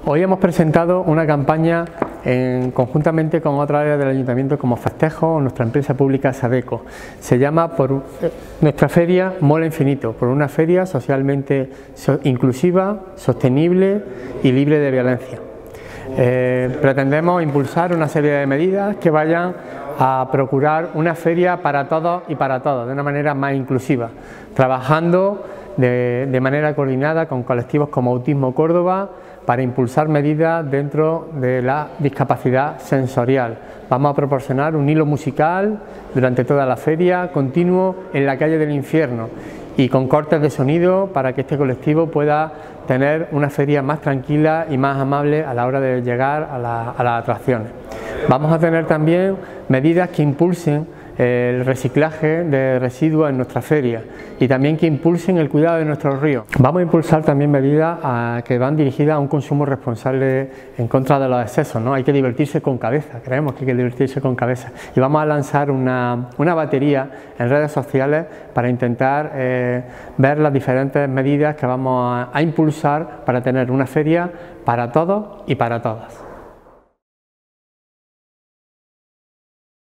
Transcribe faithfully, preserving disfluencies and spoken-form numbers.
Hoy hemos presentado una campaña en, conjuntamente con otras áreas del Ayuntamiento como Festejo o nuestra empresa pública Sabeco. Se llama por eh, nuestra feria Mola Infinito, por una feria socialmente so, inclusiva, sostenible y libre de violencia. Eh, pretendemos impulsar una serie de medidas que vayan a procurar una feria para todos y para todos, de una manera más inclusiva, trabajando de, de manera coordinada con colectivos como Autismo Córdoba, para impulsar medidas dentro de la discapacidad sensorial. Vamos a proporcionar un hilo musical durante toda la feria, continuo en la calle del infierno y con cortes de sonido para que este colectivo pueda tener una feria más tranquila y más amable a la hora de llegar a, la, a las atracciones. Vamos a tener también medidas que impulsen el reciclaje de residuos en nuestra feria y también que impulsen el cuidado de nuestros ríos. Vamos a impulsar también medidas a, que van dirigidas a un consumo responsable en contra de los excesos, ¿no? Hay que divertirse con cabeza, creemos que hay que divertirse con cabeza y vamos a lanzar una, una batería en redes sociales para intentar eh, ver las diferentes medidas que vamos a, a impulsar para tener una feria para todos y para todas.